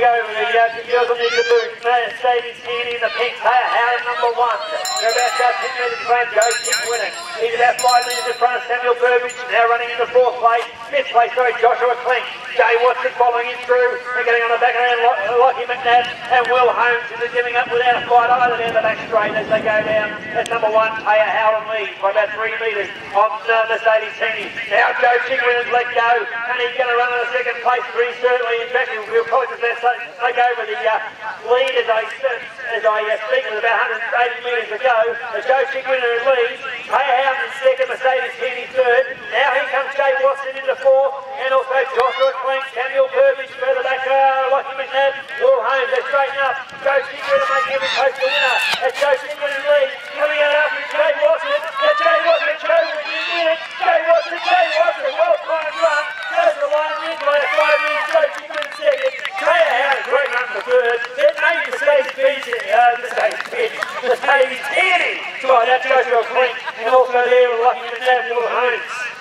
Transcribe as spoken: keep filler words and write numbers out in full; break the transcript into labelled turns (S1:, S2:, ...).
S1: go with the uh, girls on the booth. Stevie's Haney in the pink. Taylor Howard number one. They're about uh, ten metres in front. Joe King winning. He's about five metres in front of Samuel Burbage. Now running into fourth place. Fifth place, sorry, Joshua Klink. Jay Watson following him through. They're getting on the back end. Lockie McNabb and Will Holmes is giving up without a fight either down the back straight as they go down. That's number one, Taylor Howard leads by about three metres on uh, Mercedes Haney. Now Joe King winners let go, and he's going to run in the second place pretty certainly. In fact, we'll probably just take over the uh, lead as I, as I uh, speak with about one hundred eighty metres to go. The Joe King winner leads. Taylor Howard in second, Mercedes Haney third. Now here comes Jay Watson into fourth, and also Joshua Klink, Samuel Burbage further back, uh, Lockie McNabb, Will Holmes, they straighten up. Joe King winner making every post the winner. That's Joe King winner lead. Coming out after Jay Watson. That's Jay Watson, Joe King in it. Jay Watson, Jay Watson, well timed run. Goes to the line, wins by a five minutes. Joe King winner second. Taylor Howard, a great run for third. Then maybe Mercedes Beach, uh, Mercedes Beach, Mercedes Haney. Right, that's Joshua Klink, and also there with Lockie McNabb, Will Holmes.